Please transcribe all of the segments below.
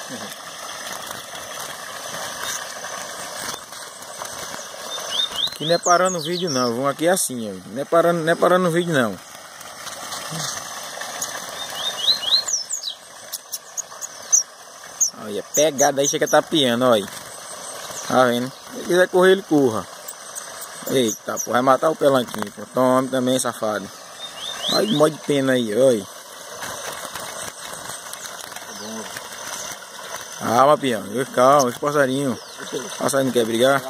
Aqui não é parando o vídeo não, vamos aqui assim, ó. Não é parando o vídeo não. Olha, pegada aí, chega tapeando, olha. Tá vendo? Se quiser correr, ele corra. Eita, pô, vai matar o pelanquinho, pô. Tome também, safado. Olha que mó de pena aí, olha. Calma, peão. Calma, esse passarinho. O passarinho quer brigar?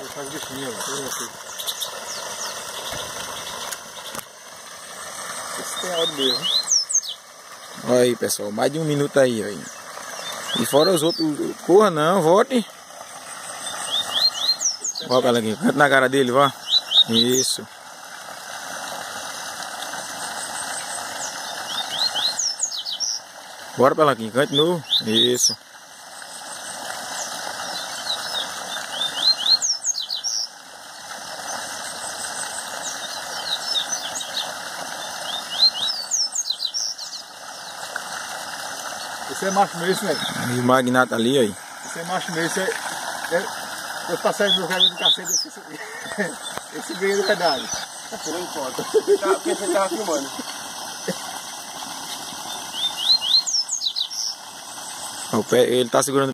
Olha aí, pessoal. Mais de 1 minuto aí, olha. E fora os outros. Corra não, volte. Olha ela aqui. Canta na cara dele, vá. Isso. Bora pra lá aqui, cante de novo. Isso. Esse é macho mesmo, velho. E o magnata ali, aí. Esse é macho mesmo. Eu passei no lugar do cacete. Esse veio de verdade. Tá tirando foto. Porque você tava filmando. Ele tá segurando.